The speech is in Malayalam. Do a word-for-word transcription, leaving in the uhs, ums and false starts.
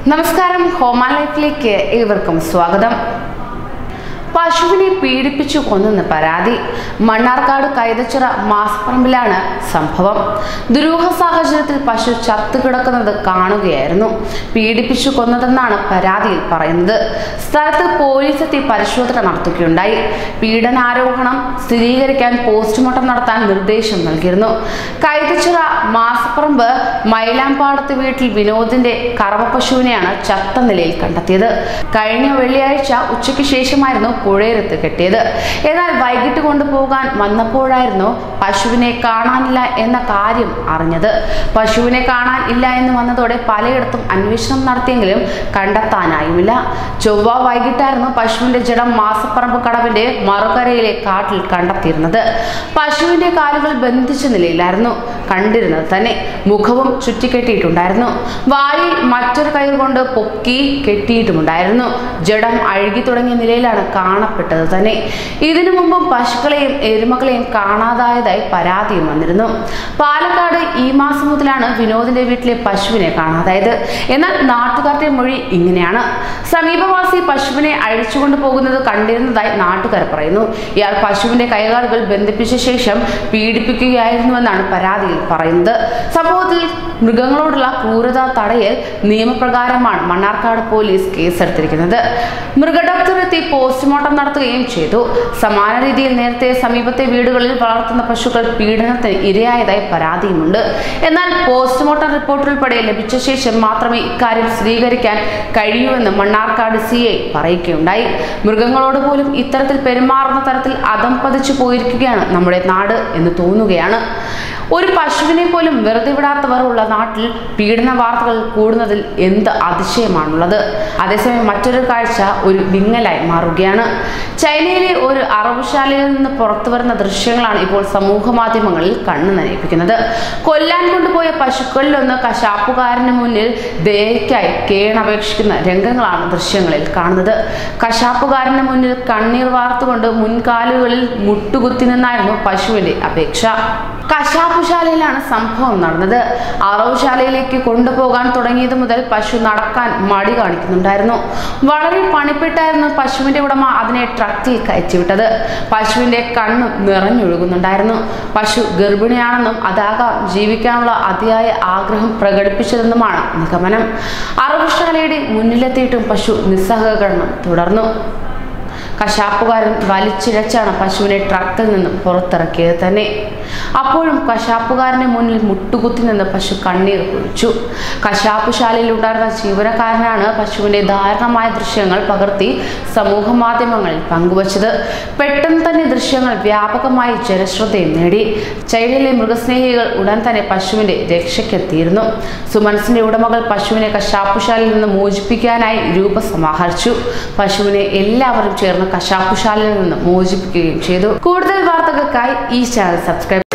നമസ്കാരം, ഹോമാ ലൈഫിലേക്ക് ഏവർക്കും സ്വാഗതം. പശുവിനെ പീഡിപ്പിച്ചു കൊന്നെന്ന് പരാതി. മണ്ണാർക്കാട് കൈതച്ചിറ മാസപ്പറമ്പിലാണ് സംഭവം. ദുരൂഹ സാഹചര്യത്തിൽ പശു ചത്തുകിടക്കുന്നത് കാണുകയായിരുന്നു. പീഡിപ്പിച്ചു കൊന്നതെന്നാണ് പരാതിയിൽ പറയുന്നത്. സ്ഥലത്ത് പോലീസ് എത്തി പരിശോധന നടത്തുകയുണ്ടായി. പീഡനാരോപണം സ്ഥിരീകരിക്കാൻ പോസ്റ്റ്മോർട്ടം നടത്താൻ നിർദ്ദേശം നൽകിയിരുന്നു. കൈതച്ചിറ മാസപ്പറമ്പ് മൈലാമ്പാടത്ത് വീട്ടിൽ വിനോദിന്റെ കറവ പശുവിനെയാണ് ചത്ത നിലയിൽ കണ്ടെത്തിയത്. കഴിഞ്ഞ വെള്ളിയാഴ്ച ഉച്ചയ്ക്ക് ശേഷമായിരുന്നു പുഴയത്ത് കെട്ടിയത്. എന്നാൽ വൈകിട്ട് കൊണ്ടുപോകാൻ വന്നപ്പോഴായിരുന്നു പശുവിനെ കാണാനില്ല എന്ന കാര്യം അറിഞ്ഞത്. പശുവിനെ കാണാൻ ഇല്ല എന്ന് വന്നതോടെ പലയിടത്തും അന്വേഷണം നടത്തിയെങ്കിലും കണ്ടെത്താനായുമില്ല. ചൊവ്വ വൈകിട്ടായിരുന്നു പശുവിന്റെ ജഡം മാസപ്പറമ്പ് കടവിന്റെ മറുകരയിലെ കാട്ടിൽ കണ്ടെത്തിയിരുന്നത്. പശുവിന്റെ കാലുകൾ ബന്ധിച്ച നിലയിലായിരുന്നു കണ്ടിരുന്നത് തന്നെ. മുഖവും ചുറ്റിക്കെട്ടിയിട്ടുണ്ടായിരുന്നു. വായിൽ മറ്റൊരു കയർ കൊണ്ട് പൊക്കി കെട്ടിയിട്ടുമുണ്ടായിരുന്നു. ജഡം അഴുകി തുടങ്ങിയ നിലയിലാണ് കാണപ്പെട്ടത് തന്നെ. ഇതിനു മുമ്പും പശുക്കളെയും എരുമകളെയും കാണാതായതായി പരാതിയും വന്നിരുന്നു. പാലക്കാട് ഈ മാസം മുതലാണ് വിനോദിന്റെ വീട്ടിലെ പശുവിനെ കാണാതായത്. എന്നാൽ നാട്ടുകാരുടെ മൊഴി ഇങ്ങനെയാണ്. സമീപവാസി പശുവിനെ അഴിച്ചുകൊണ്ടു പോകുന്നത് കണ്ടിരുന്നതായി നാട്ടുകാർ പറയുന്നു. ഇയാൾ പശുവിന്റെ കൈകാലുകൾ ബന്ധിപ്പിച്ച ശേഷം പീഡിപ്പിക്കുകയായിരുന്നുവെന്നാണ് പരാതിയിൽ പറയുന്നത്. സംഭവത്തിൽ മൃഗങ്ങളോടുള്ള ക്രൂരത തടയൽ നിയമപ്രകാരമാണ് മണ്ണാർക്കാട് പോലീസ് കേസെടുത്തിരിക്കുന്നത്. മൃഗഡോക്ടർ എത്തി പോസ്റ്റ്മോർട്ടം നടത്തുകയും ചെയ്തു. സമാന രീതിയിൽ നേരത്തെ സമീപത്തെ വീടുകളിൽ വളർത്തുന്ന പശുക്കൾ പീഡനത്തിന് ഇരയായതായി പരാതിയുമുണ്ട്. എന്നാൽ പോസ്റ്റ്മോർട്ടം റിപ്പോർട്ട് ഉൾപ്പെടെ ലഭിച്ച ശേഷം മാത്രമേ ഇക്കാര്യം സ്ഥിരീകരിക്കാൻ കഴിയൂവെന്ന് മണ്ണാർക്കാട് സി ഐ പറയുകയുണ്ടായി. മൃഗങ്ങളോട് പോലും ഇത്തരത്തിൽ പെരുമാറുന്ന തരത്തിൽ അധംപതിച്ചു പോയിരിക്കുകയാണ് നമ്മുടെ നാട് എന്ന് തോന്നുകയാണ്. ഒരു പശുവിനെ പോലും വെറുതെ വിടാത്തവർ ഉള്ള നാട്ടിൽ പീഡന വാർത്തകൾ കൂടുന്നതിൽ എന്ത് അതിശയമാണുള്ളത്. അതേസമയം മറ്റൊരു കാഴ്ച ഒരു വിങ്ങലായി മാറുകയാണ്. ചൈനയിലെ ഒരു അറവുശാലയിൽ നിന്ന് പുറത്തു വരുന്ന ദൃശ്യങ്ങളാണ് ഇപ്പോൾ സമൂഹ മാധ്യമങ്ങളിൽ കണ്ണു നനയിപ്പിക്കുന്നത്. കൊല്ലാൻ കൊണ്ടുപോയ പശുക്കളിലൊന്ന് കശാപ്പുകാരന് മുന്നിൽ ദയയ്ക്കായി കേണപേക്ഷിക്കുന്ന രംഗങ്ങളാണ് ദൃശ്യങ്ങളിൽ കാണുന്നത്. കശാപ്പുകാരന് മുന്നിൽ കണ്ണീർ വാർത്തുകൊണ്ട് മുൻകാലുകളിൽ മുട്ടുകുത്തി നിന്നായിരുന്നു പശുവിന്റെ അപേക്ഷ. കശാപ്പുശാലയിലാണ് സംഭവം നടന്നത്. അറവുശാലയിലേക്ക് കൊണ്ടുപോകാൻ തുടങ്ങിയത് മുതൽ പശു നടക്കാൻ മടി കാണിക്കുന്നുണ്ടായിരുന്നു. വളരെ പണിപ്പെട്ടായിരുന്നു പശുവിന്റെ ഉടമ അതിനെ ട്രക്കിൽ കയറ്റിവിട്ടത്. പശുവിന്റെ കണ്ണും നിറഞ്ഞൊഴുകുന്നുണ്ടായിരുന്നു. പശു ഗർഭിണിയാണെന്നും അതാകാം ജീവിക്കാനുള്ള അതിയായ ആഗ്രഹം പ്രകടിപ്പിച്ചതെന്നുമാണ് നിഗമനം. അറവുശാലയുടെ മുന്നിലെത്തിയിട്ടും പശു നിസ്സഹകരണം തുടർന്നു. കശാപ്പുകാരൻ വലിച്ചിഴച്ചാണ് പശുവിനെ ട്രക്കിൽ നിന്ന് പുറത്തിറക്കിയത് തന്നെ. അപ്പോഴും കശാപ്പുകാരന്റെ മുന്നിൽ മുട്ടുകുത്തി നിന്ന് പശു കണ്ണീർ കുഴിച്ചു. കശാപ്പുശാലയിൽ ഉണ്ടായിരുന്ന ജീവനക്കാരനാണ് പശുവിന്റെ ദാരുണമായ ദൃശ്യങ്ങൾ പകർത്തി സമൂഹ മാധ്യമങ്ങളിൽ പങ്കുവച്ചത്. പെട്ടെന്ന് തന്നെ ദൃശ്യങ്ങൾ വ്യാപകമായി ജനശ്രദ്ധയും നേടി. ചൈനയിലെ മൃഗസ്നേഹികൾ ഉടൻ തന്നെ പശുവിന്റെ രക്ഷയ്ക്കെത്തിയിരുന്നു. സുമനസിന്റെ ഉടമകൾ പശുവിനെ കശാപ്പുശാലയിൽ നിന്ന് മോചിപ്പിക്കാനായി രൂപ സമാഹരിച്ചു. പശുവിനെ എല്ലാവരും ചേർന്ന് കശാപ്പുശാലയിൽ നിന്ന് മോചിപ്പിക്കുകയും ചെയ്തു. കൂടുതൽ വാർത്തകൾക്കായി ഈ ചാനൽ സബ്സ്ക്രൈബ്